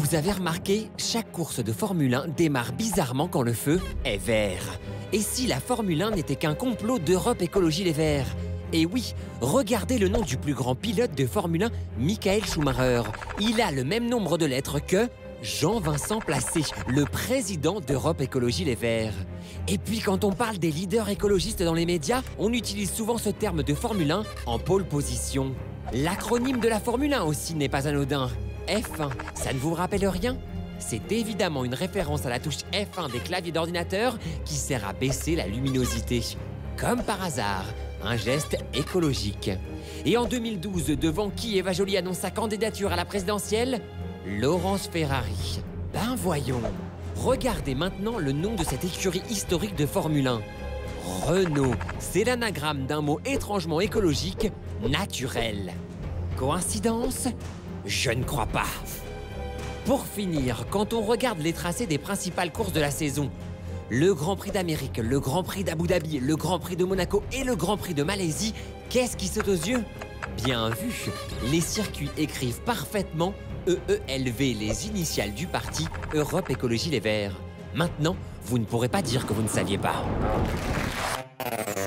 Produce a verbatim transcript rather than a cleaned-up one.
Vous avez remarqué, chaque course de Formule un démarre bizarrement quand le feu est vert. Et si la Formule un n'était qu'un complot d'Europe Écologie Les Verts? Et oui, regardez le nom du plus grand pilote de Formule un, Michael Schumacher. Il a le même nombre de lettres que Jean-Vincent Placé, le président d'Europe Écologie Les Verts. Et puis quand on parle des leaders écologistes dans les médias, on utilise souvent ce terme de Formule un en pole position. L'acronyme de la Formule un aussi n'est pas anodin. F un, ça ne vous rappelle rien? C'est évidemment une référence à la touche F un des claviers d'ordinateur qui sert à baisser la luminosité. Comme par hasard, un geste écologique. Et en deux mille douze, devant qui Eva Joly annonce sa candidature à la présidentielle? Laurence Ferrari. Ben voyons. Regardez maintenant le nom de cette écurie historique de Formule un. Renault, c'est l'anagramme d'un mot étrangement écologique, naturel. Coïncidence? Je ne crois pas. Pour finir, quand on regarde les tracés des principales courses de la saison, le Grand Prix d'Amérique, le Grand Prix d'Abu Dhabi, le Grand Prix de Monaco et le Grand Prix de Malaisie, qu'est-ce qui saute aux yeux? Bien vu, les circuits écrivent parfaitement E E L V, les initiales du parti Europe Écologie Les Verts. Maintenant, vous ne pourrez pas dire que vous ne saviez pas.